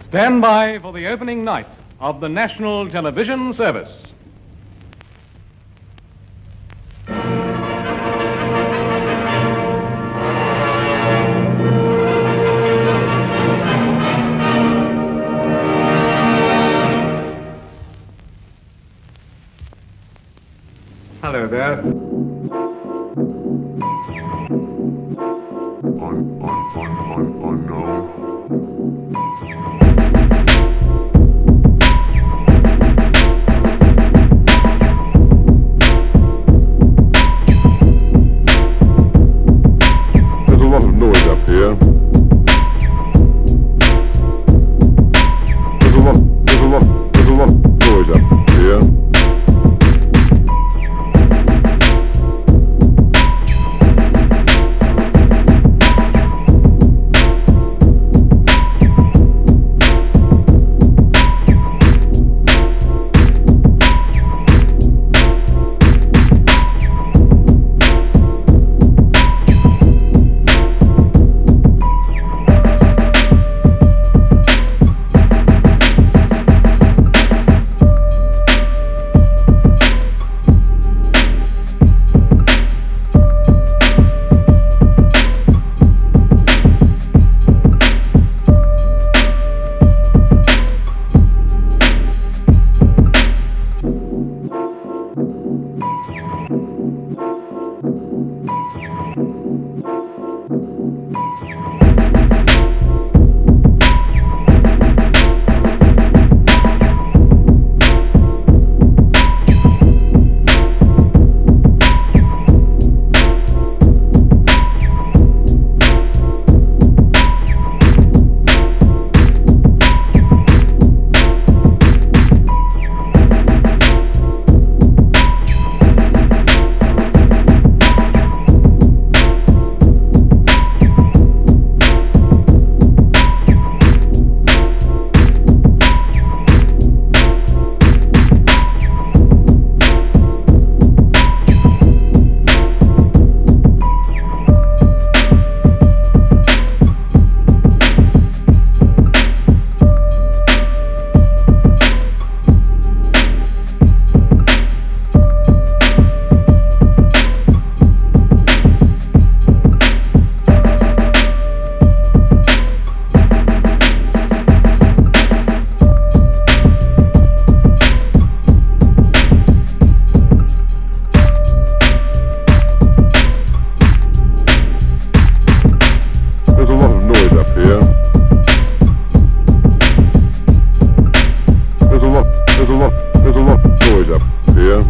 Stand by for the opening night of the National Television Service. Hello there. No. There's a lot of noise up here. There's a lot of noise up here. There's a lot of noise up here.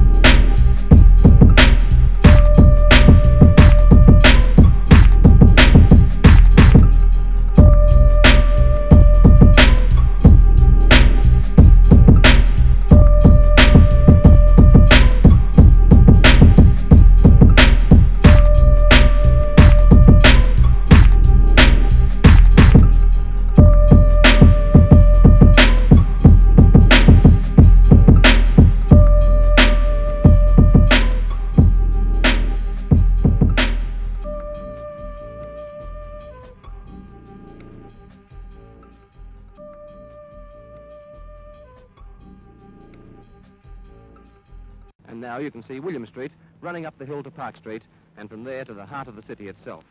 And now you can see William Street running up the hill to Park Street, and from there to the heart of the city itself.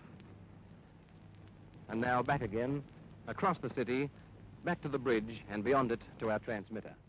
And now back again, across the city, back to the bridge, and beyond it to our transmitter.